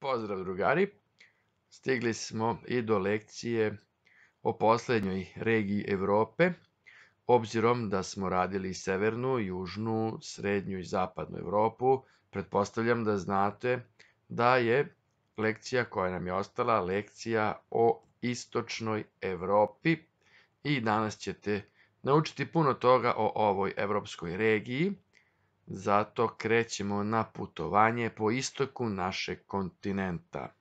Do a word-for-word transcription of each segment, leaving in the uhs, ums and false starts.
Pozdrav drugari, stigli smo i do lekcije o poslednjoj regiji Evrope, obzirom da smo radili severnu, južnu, srednju i zapadnu Evropu. Pretpostavljam da znate da je lekcija koja nam je ostala lekcija o istočnoj Evropi i danas ćete naučiti puno toga o ovoj evropskoj regiji. Zato krećemo na putovanje po istoku našeg kontinenta.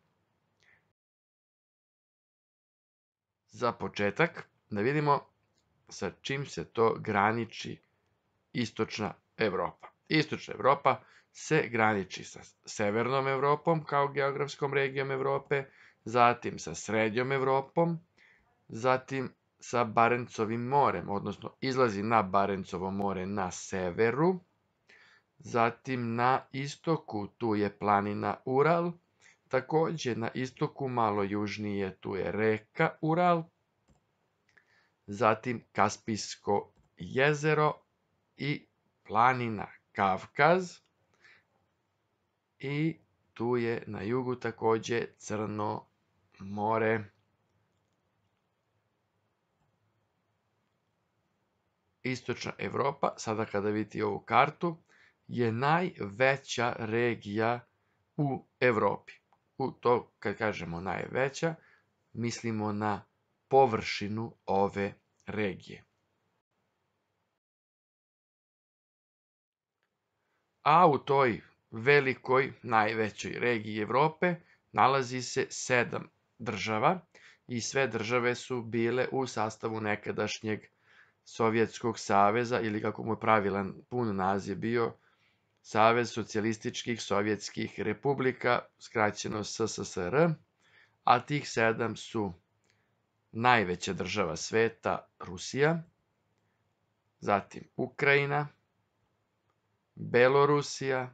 Za početak da vidimo sa čim se to graniči istočna Evropa. Istočna Evropa se graniči sa severnom Evropom kao geografskom regijom Evrope, zatim sa srednjom Evropom, zatim sa Barencovim morem, odnosno izlazi na Barencovo more na severu. Zatim na istoku tu je planina Ural, takođe na istoku malo južnije tu je reka Ural, zatim Kaspijsko jezero i planina Kavkaz i tu je na jugu takođe Crno more. Istočna Evropa, sada kada vidite ovu kartu, je najveća regija u Evropi. U to, kad kažemo najveća, mislimo na površinu ove regije. A u toj velikoj, najvećoj regiji Evrope nalazi se sedam država i sve države su bile u sastavu nekadašnjeg Sovjetskog saveza ili kako mu je pravilan pun naziv bio Savez socijalističkih sovjetskih republika, skraćeno S S S R, a tih sedam su najveća država sveta Rusija, zatim Ukrajina, Belorusija,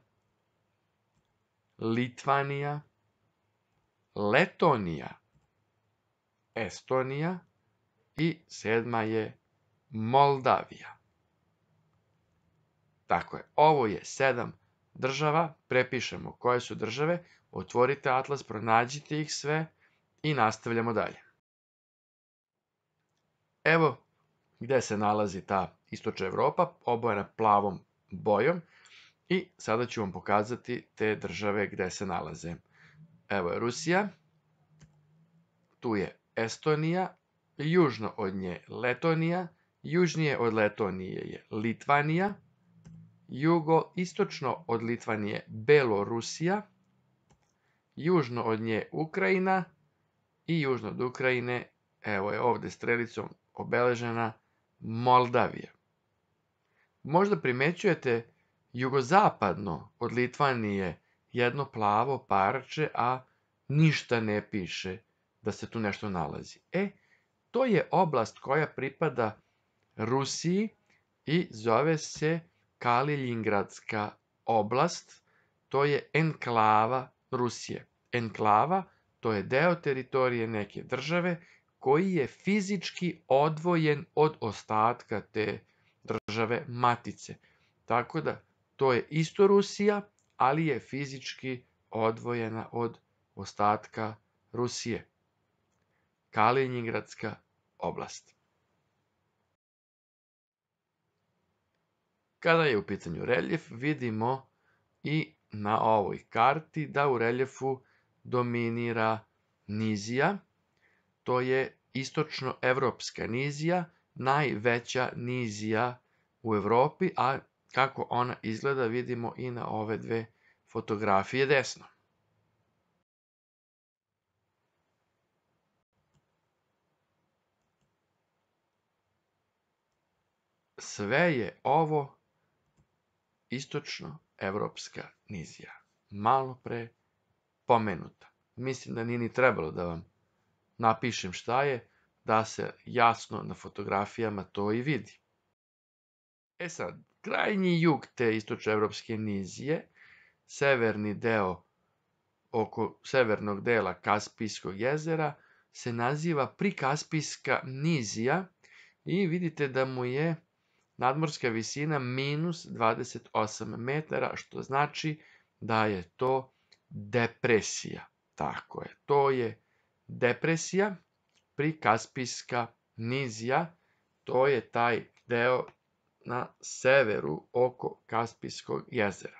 Litvanija, Letonija, Estonija i sedma je Moldavija. Tako je, ovo je sedam država, prepišemo koje su države, otvorite atlas, pronađite ih sve i nastavljamo dalje. Evo gde se nalazi ta istočna Evropa, obojena plavom bojom i sada ću vam pokazati te države gde se nalaze. Evo je Rusija, tu je Estonija, južno od nje Letonija, južnije od Letonije je Litvanija, jugoistočno od Litvanije Belorusija, južno od nje Ukrajina i južno od Ukrajine, evo je ovde strelicom obeležena Moldavija. Možda primećujete jugozapadno od Litvanije jedno plavo parče, a ništa ne piše da se tu nešto nalazi. E, to je oblast koja pripada Rusiji i zove se Kaliljingradska oblast, to je enklava Rusije. Enklava, to je deo teritorije neke države koji je fizički odvojen od ostatka te države matice. Tako da, to je isto Rusija, ali je fizički odvojena od ostatka Rusije. Kaliljingradska oblast. Kada je u pitanju reljef, vidimo i na ovoj karti da u reljefu dominira nizija. To je istočnoevropska nizija, najveća nizija u Evropi, a kako ona izgleda vidimo i na ove dve fotografije desno. Sve je ovo istočnoevropska nizija, malo pre pomenuta. Mislim da nije ni trebalo da vam napišem šta je, da se jasno na fotografijama to i vidi. E sad, krajnji jug te istočnoevropske nizije, severni deo oko severnog dela Kaspijskog jezera, se naziva Prikaspijska nizija i vidite da mu je nadmorska visina minus dvadeset osam metara, što znači da je to depresija. Tako je, to je depresija, prikaspijska nizija, to je taj deo na severu oko Kaspijskog jezera.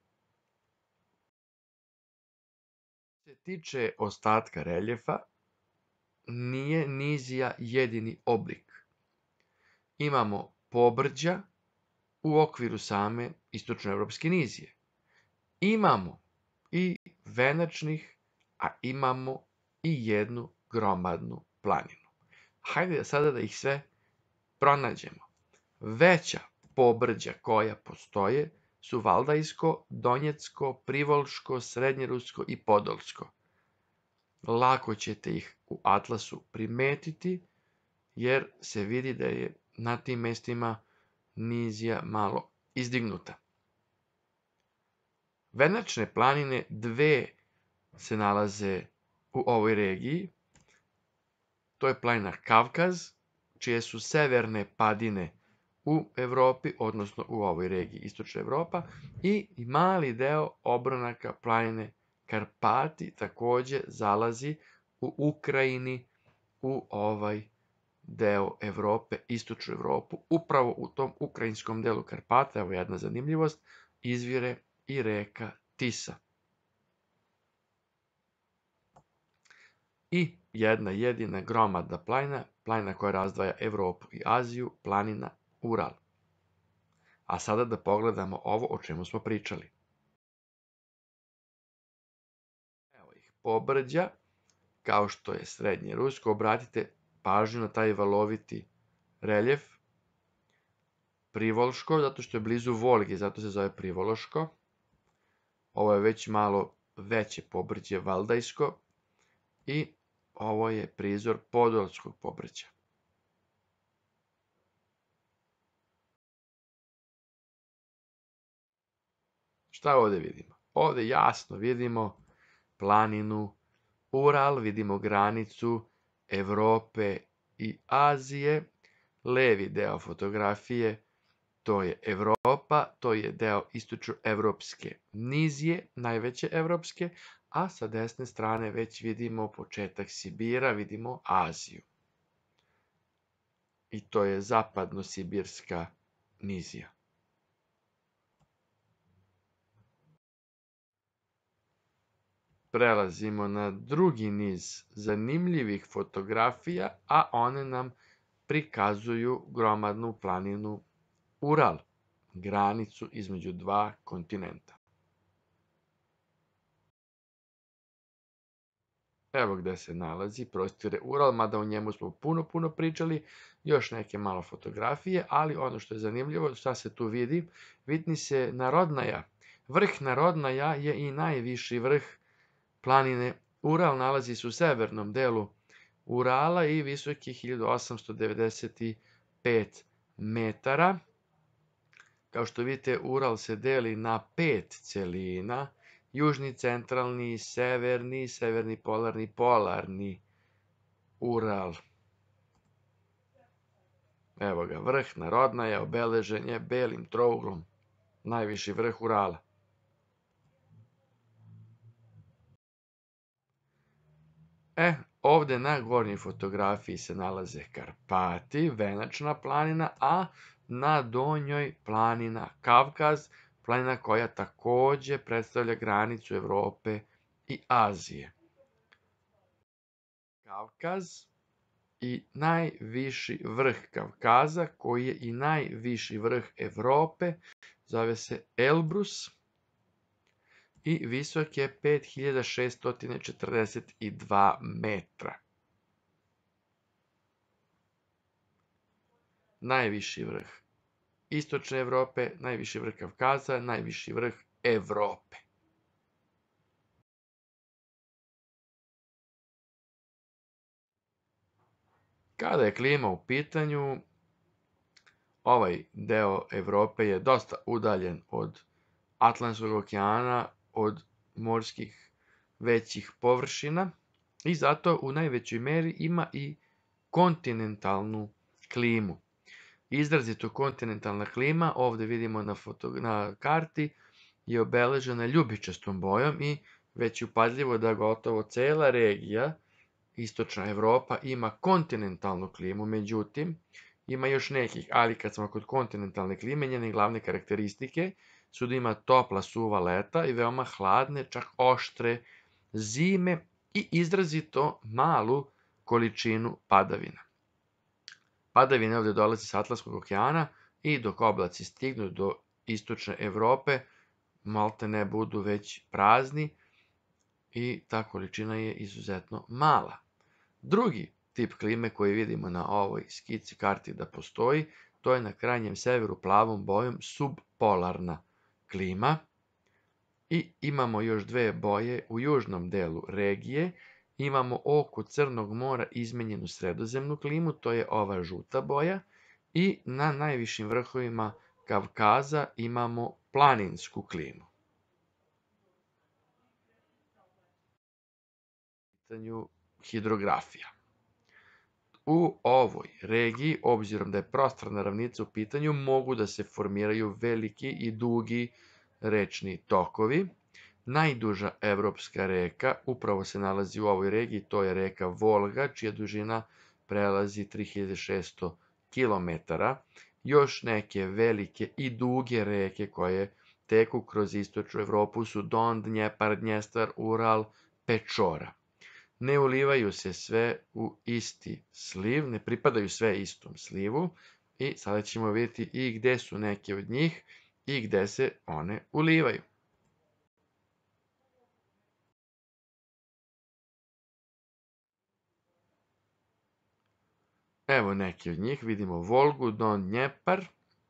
Što se tiče ostatka reljefa, nije nizija jedini oblik. Imamo pobrđa u okviru same istočnoevropske nizije. Imamo i venačnih, a imamo i jednu gromadnu planinu. Hajde sada da ih sve pronađemo. Veća pobrđa koja postoje su Valdajsko, Donjecko, Privolško, Srednjerusko i Podolsko. Lako ćete ih u atlasu primetiti, jer se vidi da je na tim mestima nizija malo izdignuta. Venačne planine, dve se nalaze u ovoj regiji. To je planina Kavkaz, čije su severne padine u Evropi, odnosno u ovoj regiji Istočna Evropa, i mali deo obronaka planine Karpati takođe zalazi u Ukrajini u ovaj deo Evrope, Istočnu Evropu. Upravo u tom ukrajinskom delu Karpata, evo jedna zanimljivost, izvire i reka Tisa. I jedna jedina gromadna planina, planina koja razdvaja Evropu i Aziju, planina Ural. A sada da pogledamo ovo o čemu smo pričali. Evo ih pobrđa, kao što je Srednje Rusko. Obratite pažnju na taj valoviti reljef. Privolško, zato što je blizu Volge, zato se zove Privološko. Ovo je već malo veće pobrđe Valdajsko i ovo je prizor Podolskog pobrđa. Šta ovde vidimo? Ovde jasno vidimo planinu Ural, vidimo granicu Evrope i Azije. Levi deo fotografije, to je Evropa, to je deo istočnoevropske nizije, najveće evropske, a sa desne strane već vidimo početak Sibira, vidimo Aziju. I to je zapadno-sibirska nizija. Prelazimo na drugi niz zanimljivih fotografija, a one nam prikazuju gromadnu planinu Ural, granicu između dva kontinenta. Evo gde se nalazi prostire Ural, mada o njemu smo puno, puno pričali, još neke malo fotografije, ali ono što je zanimljivo, šta se tu vidi, vidi se Narodnaja. Vrh Narodnaja je i najviši vrh planine Ural, nalazi se u severnom delu Urala i visok je hiljadu osamsto devedeset pet metara. Kao što vidite, Ural se deli na pet celina, južni, centralni, severni, severni polarni, polarni Ural. Evo ga, vrh Narodnaja obeležen je belim trouglom, najviši vrh Urala. E, ovde na gornjoj fotografiji se nalaze Karpati, venačna planina, a na donjoj planina Kavkaz, planina koja takođe predstavlja granicu Evrope i Azije. Kavkaz i najviši vrh Kavkaza, koji je i najviši vrh Evrope, zove se Elbrus i visok je pet hiljada šeststo četrdeset dva metra. Najviši vrh Istočne Evrope, najviši vrh Kavkaza, najviši vrh Evrope. Kada je klima u pitanju, ovaj deo Evrope je dosta udaljen od Atlantskog okeana, od morskih većih površina i zato u najvećoj meri ima i kontinentalnu klimu. Izrazito kontinentalna klima, ovde vidimo na, foto, na karti, je obeležena ljubičastom bojom i već je upadljivo da gotovo cela regija, istočna Evropa, ima kontinentalnu klimu, međutim, ima još nekih, ali kad smo kod kontinentalne klime, njene glavne karakteristike su da ima topla, suva leta i veoma hladne, čak oštre zime i izrazito malu količinu padavina. Padavine ovde dolaze sa Atlantskog okeana i dok oblaci stignu do istočne Evrope, maltene budu već prazni i ta količina je izuzetno mala. Drugi tip klime koji vidimo na ovoj skici karti da postoji, to je na krajnjem severu plavom bojom subpolarna klima. I imamo još dve boje u južnom delu regije. Imamo oko Crnog mora izmenjenu sredozemnu klimu, to je ova žuta boja. I na najvišim vrhovima Kavkaza imamo planinsku klimu. Pitanju hidrografija. U ovoj regiji, obzirom da je prostrana ravnica u pitanju, mogu da se formiraju veliki i dugi rečni tokovi. Najduža evropska reka upravo se nalazi u ovoj regiji, to je reka Volga, čija dužina prelazi tri hiljade šesto kilometara. Još neke velike i duge reke koje teku kroz istočnu Evropu su Don, Dnjepar, Dnjestar, Ural, Pečora. Ne ulivaju se sve u isti sliv, ne pripadaju sve istom slivu i sada ćemo vidjeti i gde su neke od njih i gde se one ulivaju. Evo neki od njih, vidimo Volgu, Don, Dnjepar.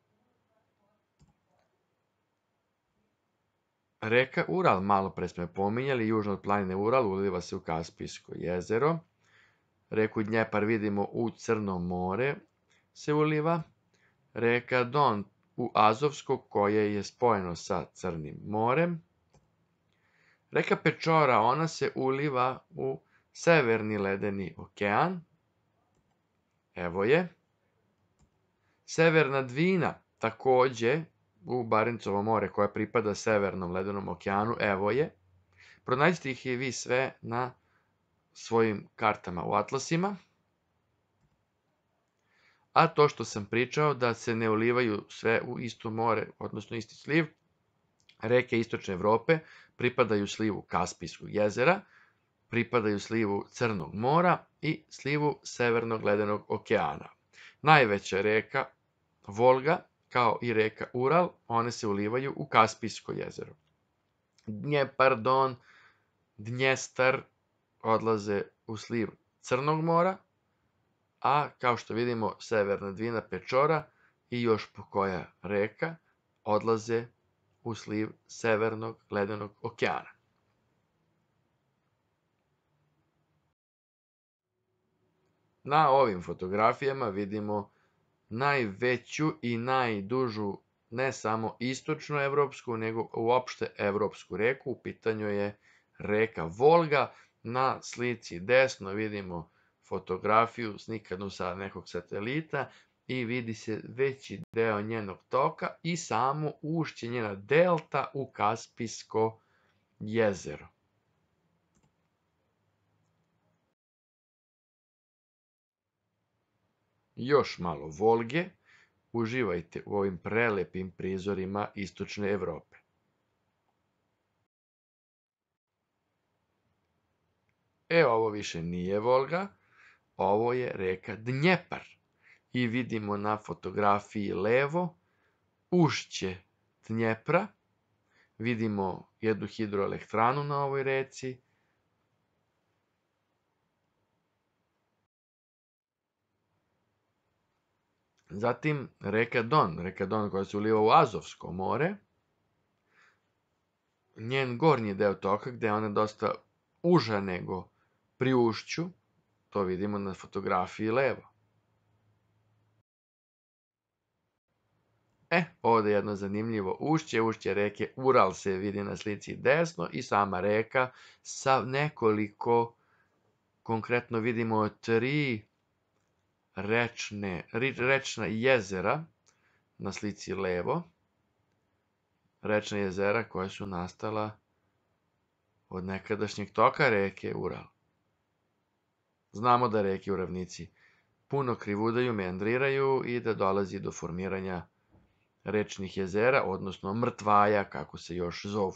Reka Ural, malo pre smo je pominjali, južno od planine Ural, uliva se u Kaspijsko jezero. Reku Dnjepar vidimo u Crno more se uliva. Reka Don u Azovsko, koje je spojeno sa Crnim morem. Reka Pečora, ona se uliva u Severni ledeni okean. Evo je. Severna Dvina, takođe u Barencovo more, koja pripada Severnom ledenom okeanu, evo je. Pronađite ih i vi sve na svojim kartama u atlasima. A to što sam pričao da se ne ulivaju sve u isto more, odnosno isti sliv, reke istočne Evrope pripadaju slivu Kaspijskog jezera, pripadaju slivu Crnog mora i slivu Severnog ledenog okeana. Najveća reka Volga, kao i reka Ural, one se ulivaju u Kaspijsko jezero. Dnjepar, Don, Dnjestar odlaze u sliv Crnog mora, a kao što vidimo Severna Dvina, Pečora i još po koja reka odlaze u sliv Severnog ledenog okeana. Na ovim fotografijama vidimo najveću i najdužu ne samo istočnu evropsku, nego uopšte evropsku reku. U pitanju je reka Volga. Na slici desno vidimo fotografiju snikanu sa nekog satelita i vidi se veći deo njenog toka i samo ušće, njena delta u Kaspijsko jezero. Još malo Volge. Uživajte u ovim prelepim prizorima istočne Evrope. E, ovo više nije Volga, ovo je reka Dnjepar. I vidimo na fotografiji levo ušće Dnjepra. Vidimo jednu hidroelektranu na ovoj reci. Zatim reka Don, reka Don koja se uliva u Azovsko more. Njen gornji deo toka gde je ona dosta uža nego pri ušću, to vidimo na fotografiji levo. E, ovde je jedno zanimljivo ušće, ušće reke Ural se vidi na slici desno i sama reka sa nekoliko, konkretno vidimo tri rečne, rečna jezera na slici levo. Rečna jezera koja su nastala od nekadašnjeg toka reke Ural. Znamo da reke u ravnici puno krivudaju, meandriraju i da dolazi do formiranja rečnih jezera, odnosno mrtvaja, kako se još zovu.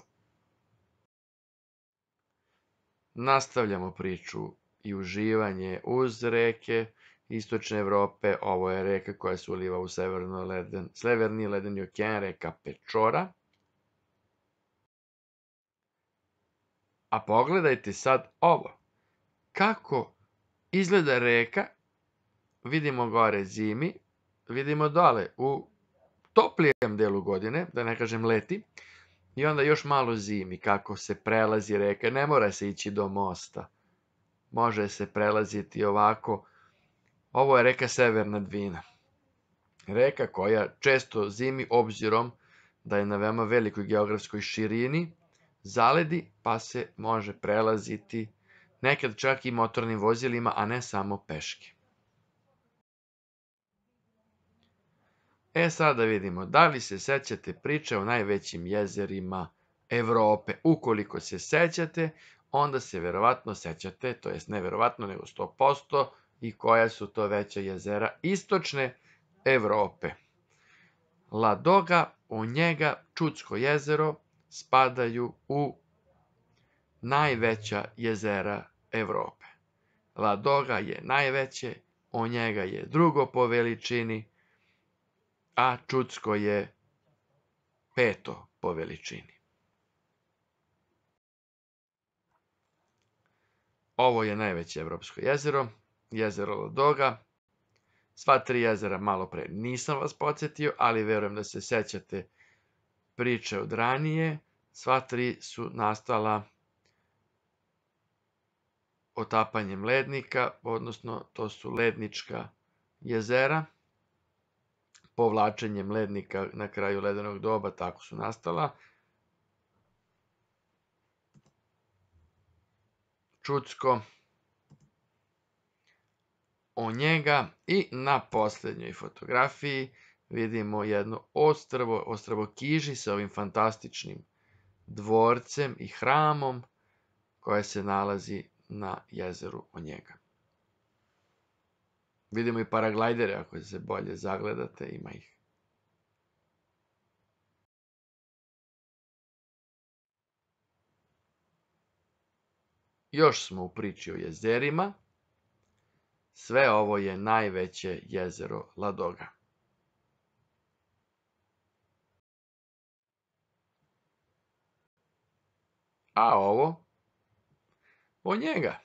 Nastavljamo priču i uživanje uz reke Istočne Evrope. Ovo je reka koja se uliva u leden, severni ledeni okean, reka Pečora. A pogledajte sad ovo. Kako izgleda reka, vidimo gore zimi, vidimo dole u toplijem delu godine, da ne kažem leti, i onda još malo zimi, kako se prelazi reka. Ne mora se ići do mosta. Može se prelaziti ovako. Ovo je reka Severna Dvina. Reka koja često zimi, obzirom da je na veoma velikoj geografskoj širini, zaledi, pa se može prelaziti nekad čak i motornim vozilima, a ne samo peške. E sad da vidimo, da li se sećate priče o najvećim jezerima Evrope. Ukoliko se sećate, onda se verovatno sećate, to jest ne verovatno, nego sto posto, i koja su to veća jezera Istočne Evrope. Ladoga, Onjega, Čudsko jezero spadaju u najveća jezera Evrope. Ladoga je najveće, Onjega je drugo po veličini, a Čudsko je peto po veličini. Ovo je najveće evropsko jezero, jezero Ladoga. Sva tri jezera malo pre nisam vas podsjetio, ali verujem da se sećate priče od ranije. Sva tri su nastala otapanjem lednika, odnosno to su lednička jezera. Povlačenjem lednika na kraju ledenog doba tako su nastala. Čudsko, Onjega, i na posljednjoj fotografiji vidimo jedno ostrvo, ostrvo Kiži sa ovim fantastičnim dvorcem i hramom koje se nalazi na jezeru Onjega. Vidimo i paraglajdere, ako se bolje zagledate, ima ih. Još smo u priči o jezerima. Sve ovo je najveće jezero Ladoga. A ovo? Onjega.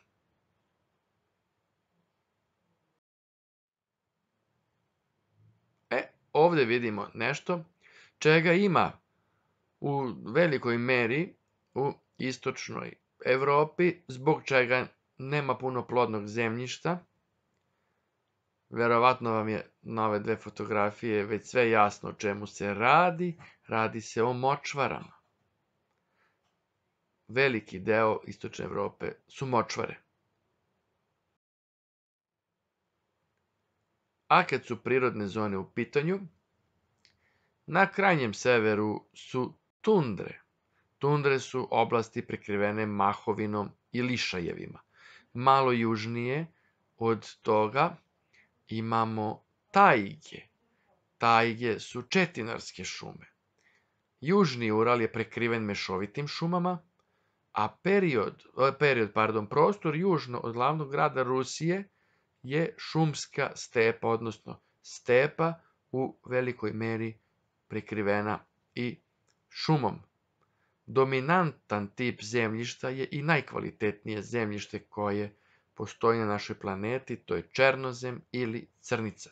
E, ovdje vidimo nešto čega ima u velikoj meri u istočnoj Evropi, zbog čega nema puno plodnog zemljišta. Verovatno vam je na ove dve fotografije već sve jasno o čemu se radi. Radi se o močvarama. Veliki deo istočne Evrope su močvare. A kad su prirodne zone u pitanju, na krajnjem severu su tundre. Tundre su oblasti prekrivene mahovinom i lišajevima. Malo južnije od toga imamo tajge. Tajge su četinarske šume. Južni Ural je prekriven mešovitim šumama, a period, period, pardon, prostor južno od glavnog grada Rusije je šumska stepa, odnosno stepa u velikoj meri prekrivena i šumom. Dominantan tip zemljišta je i najkvalitetnije zemljište koje postoji na našoj planeti, to je černozem ili crnica.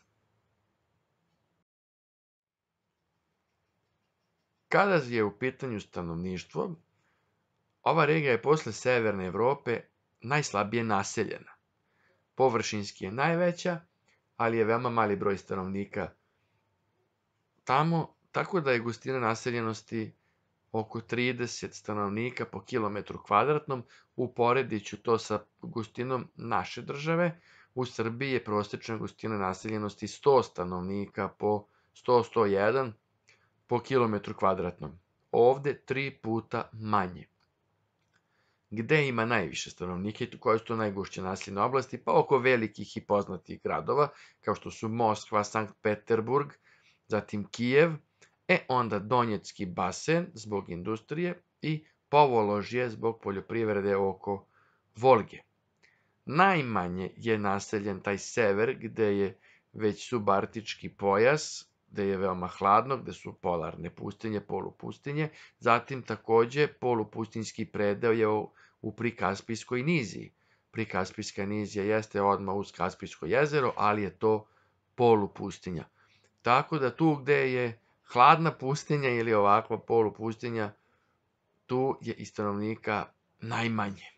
Kada je u pitanju stanovništvo, ova regija je posle Severne Evrope najslabije naseljena. Površinski je najveća, ali je veoma mali broj stanovnika tamo, tako da je gustina naseljenosti oko trideset stanovnika po kilometru kvadratnom. Uporedit ću to sa gustinom naše države. U Srbiji je prosječna gustina naseljenosti sto stanovnika po sto do sto jedan po kilometru kvadratnom. Ovde tri puta manje. gde ima najviše stanovnika i koje su to najgušće naseljene oblasti, pa oko velikih i poznatih gradova, kao što su Moskva, Sankt Peterburg, zatim Kijev, e onda Donjecki basen zbog industrije i Povoložje zbog poljoprivrede oko Volge. Najmanje je naseljen taj sever gde je već subarktički pojas, gde je veoma hladno, gde su polarne pustinje, polupustinje, zatim takođe polupustinjski predeo je u, u Prikaspijskoj niziji. Prikaspijska nizija jeste odmah uz Kaspijsko jezero, ali je to polupustinja. Tako da tu gde je hladna pustinja ili ovakva polupustinja, tu je i stanovnika najmanje.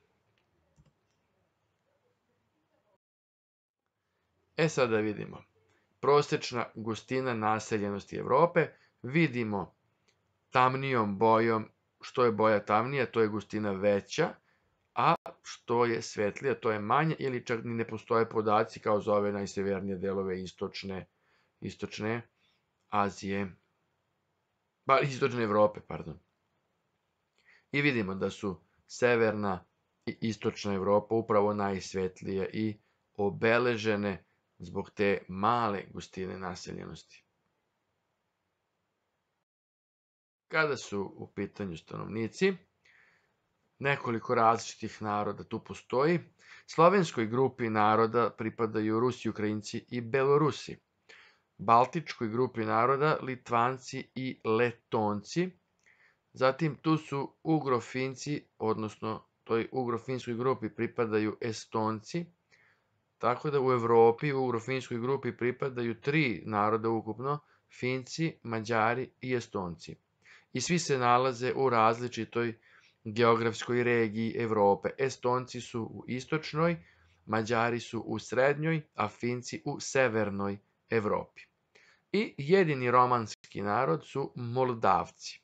E sad da vidimo. Prosečna gustina naseljenosti Evrope, vidimo tamnijom bojom, što je boja tamnija, to je gustina veća, a što je svetlija, to je manja, ili čak ni ne postoje podaci kao za ove najsevernije delove istočne, istočne Azije, pa istočne Evrope, pardon. I vidimo da su severna i istočna Evropa upravo najsvetlije i obeležene zbog te male gustine naseljenosti. Kada su u pitanju stanovnici, nekoliko različitih naroda tu postoji. Slovenskoj grupi naroda pripadaju Rusi, Ukrajinci i Belorusi. Baltičkoj grupi naroda Litvanci i Letonci. Zatim tu su Ugrofinci, odnosno toj Ugrofinskoj grupi pripadaju Estonci. Tako da u Evropi u Ugrofinskoj grupi pripadaju tri naroda ukupno, Finci, Mađari i Estonci. I svi se nalaze u različitoj geografskoj regiji Evrope. Estonci su u istočnoj, Mađari su u srednjoj, a Finci u severnoj Evropi. I jedini romanski narod su Moldavci.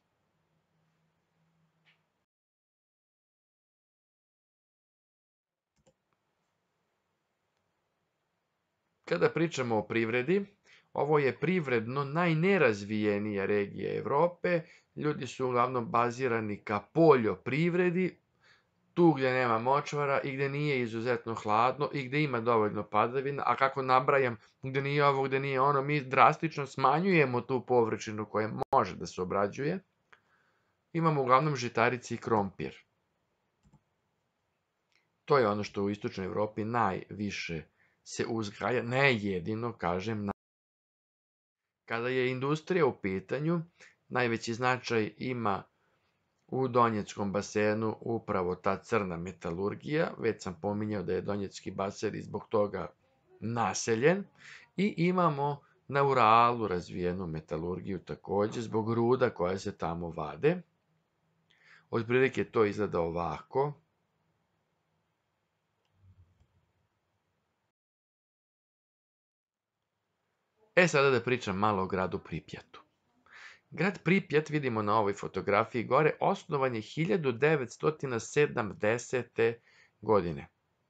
Kada pričamo o privredi, ovo je privredno najnerazvijenija regija Evrope. Ljudi su uglavnom bazirani ka poljoprivredi, tu gdje nema močvara i gdje nije izuzetno hladno i gdje ima dovoljno padavina, a kako nabrajam, gdje nije ovo, gdje nije ono, mi drastično smanjujemo tu površinu koja može da se obrađuje. Imamo uglavnom žitarice i krompir. To je ono što u istočnoj Evropi najviše se uzgaja, ne jedino, kažem. Kada je industrija u pitanju, najveći značaj ima u Donjeckom basenu upravo ta crna metalurgija. Već sam pominjao da je Donjecki basen i zbog toga naseljen. I imamo na Uralu razvijenu metalurgiju takođe zbog ruda koja se tamo vade. Otprilike to izgleda ovako. E sada da pričam malo o gradu Pripjatu. Grad Pripjat, vidimo na ovoj fotografiji gore, osnovan je hiljadu devetsto sedamdesete. godine.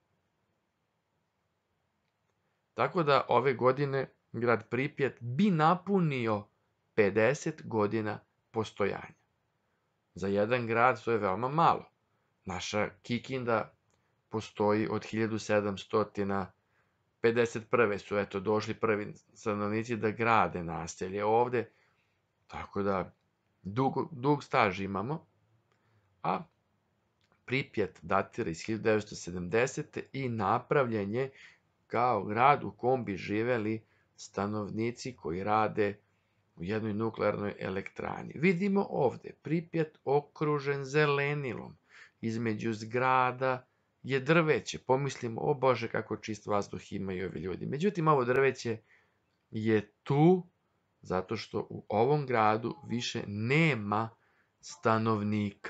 Tako da ove godine grad Pripjat bi napunio pedeset godina postojanja. Za jedan grad to je veoma malo. Naša Kikinda postoji od hiljadu sedamsto pedeset prve. su eto došli prvi stanovnici da grade naselje ovde. Tako da dug, dug staž imamo, a Pripjat datira iz hiljadu devetsto sedamdesete. i napravljen je kao grad u kom bi živeli stanovnici koji rade u jednoj nuklearnoj elektrani. Vidimo ovde Pripjat okružen zelenilom. Između zgrada je drveće. Pomislimo, o Bože, kako čist vazduh imaju ovi ljudi. Međutim, ovo drveće je tu zato što u ovom gradu više nema stanovnika.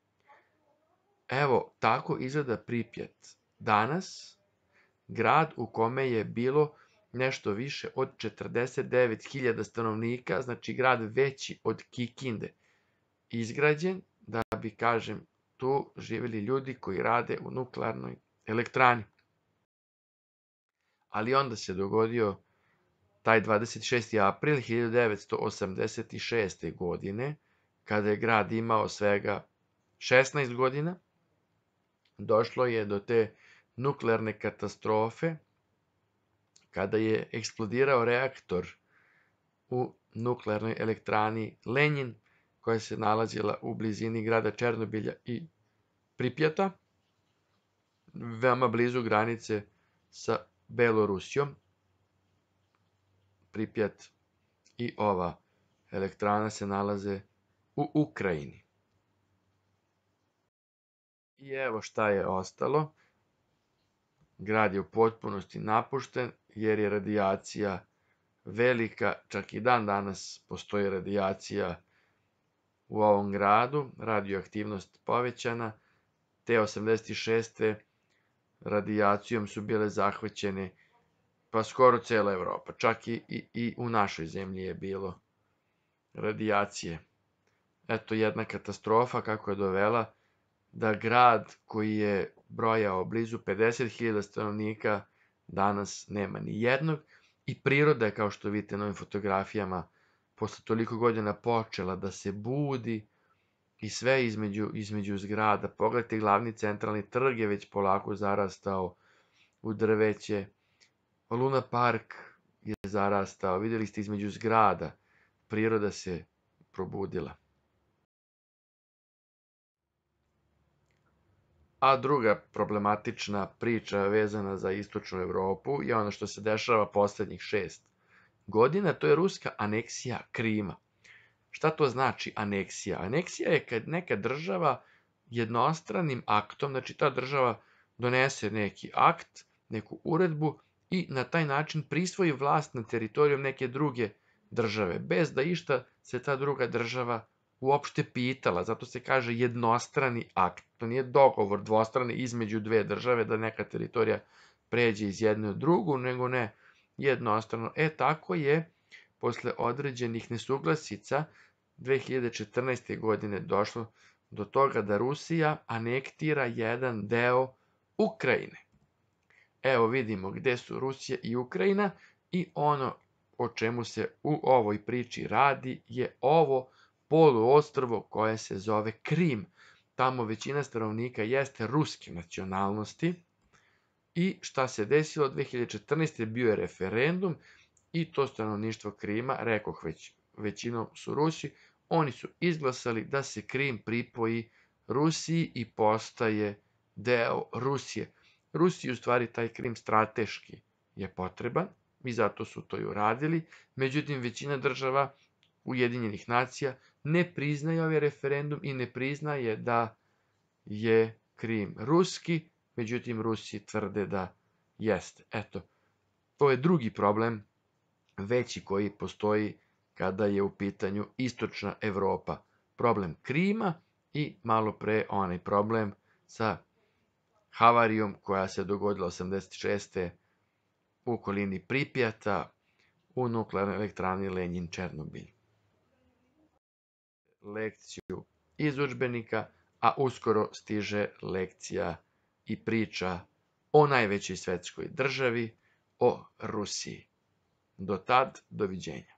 Evo, tako izgleda Pripjat danas, grad u kome je bilo nešto više od četrdeset devet hiljada stanovnika, znači grad veći od Kikinde, izgrađen da bi, kažem, tu živjeli ljudi koji rade u nuklearnoj elektrani. Ali onda se dogodio taj dvadeset šesti april hiljadu devetsto osamdeset šeste. godine, kada je grad imao svega šesnaest godina, došlo je do te nuklearne katastrofe kada je eksplodirao reaktor u nuklearnoj elektrani Lenjin, koja se nalazila u blizini grada Černobilja i Pripjata, veoma blizu granice sa Belorusijom. Pripjat i ova elektrana se nalaze u Ukrajini. I evo šta je ostalo. Grad je u potpunosti napušten jer je radijacija velika, čak i dan danas postoji radijacija u ovom gradu, radioaktivnost povećana, te osamdeset šeste radijacijom su bile zahvaćene pa skoro cela Evropa, čak i, i, i u našoj zemlji je bilo radijacije. Eto jedna katastrofa kako je dovela da grad koji je brojao blizu pedeset hiljada stanovnika danas nema ni jednog i priroda je, kao što vidite na ovim fotografijama, posle toliko godina počela da se budi i sve između, između zgrada. Pogledajte, glavni centralni trg je već polako zarastao u drveće. Luna park je zarastao. Vidjeli ste između zgrada. Priroda se probudila. A druga problematična priča vezana za istočnu Evropu je ono što se dešava poslednjih šest godina, to je ruska aneksija Krima. Šta to znači aneksija? Aneksija je kad neka država jednostranim aktom, znači ta država donese neki akt, neku uredbu i na taj način prisvoji vlast na teritorijom neke druge države, bez da išta se ta druga država uopšte pitala. Zato se kaže jednostrani akt. To nije dogovor dvostrani između dve države da neka teritorija pređe iz jedne u drugu, nego ne jednostrano. E, tako je posle određenih nesuglasica dve hiljade četrnaeste. godine došlo do toga da Rusija anektira jedan deo Ukrajine. Evo vidimo gde su Rusija i Ukrajina i ono o čemu se u ovoj priči radi je ovo poluostrvo koje se zove Krim. Tamo većina stanovnika jeste ruske nacionalnosti. I šta se desilo? dve hiljade četrnaeste. bio je referendum i to stanovništvo Krima, rekoh već, većinom su Rusi, oni su izglasali da se Krim pripoji Rusiji i postaje deo Rusije. Rusiji u stvari taj Krim strateški je potreban i zato su to i uradili. Međutim, većina država Ujedinjenih nacija ne priznaje ovaj referendum i ne priznaje da je Krim ruski, međutim Rusi tvrde da jeste. Eto, to je drugi problem veći koji postoji kada je u pitanju istočna Evropa. Problem Krima i malo pre onaj problem sa havarijom koja se dogodila osamdeset šeste. u okolini Pripjata u nuklearnoj elektrani Lenjin-Černobilj. Lekciju iz udžbenika, a uskoro stiže lekcija i priča o najvećoj svetskoj državi, o Rusiji. Do tad, doviđenja.